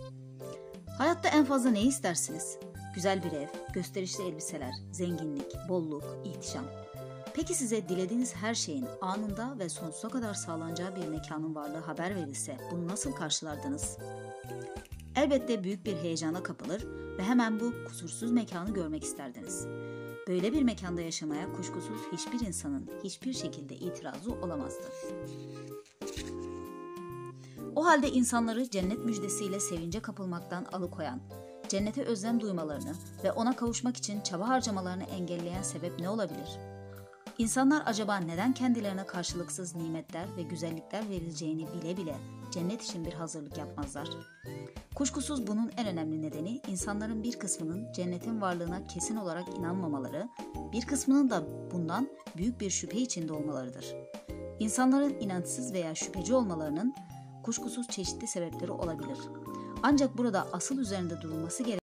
Hayatta en fazla ne istersiniz? Güzel bir ev, gösterişli elbiseler, zenginlik, bolluk, ihtişam. Peki size dilediğiniz her şeyin anında ve sonsuza kadar sağlanacağı bir mekanın varlığı haber verilse bunu nasıl karşılardınız? Elbette büyük bir heyecana kapılır ve hemen bu kusursuz mekanı görmek isterdiniz. Böyle bir mekanda yaşamaya kuşkusuz hiçbir insanın hiçbir şekilde itirazı olamazdı. O halde insanları cennet müjdesiyle sevince kapılmaktan alıkoyan, cennete özlem duymalarını ve ona kavuşmak için çaba harcamalarını engelleyen sebep ne olabilir? İnsanlar acaba neden kendilerine karşılıksız nimetler ve güzellikler verileceğini bile bile cennet için bir hazırlık yapmazlar? Kuşkusuz bunun en önemli nedeni insanların bir kısmının cennetin varlığına kesin olarak inanmamaları, bir kısmının da bundan büyük bir şüphe içinde olmalarıdır. İnsanların inançsız veya şüpheci olmalarının kuşkusuz çeşitli sebepleri olabilir. Ancak burada asıl üzerinde durulması gereken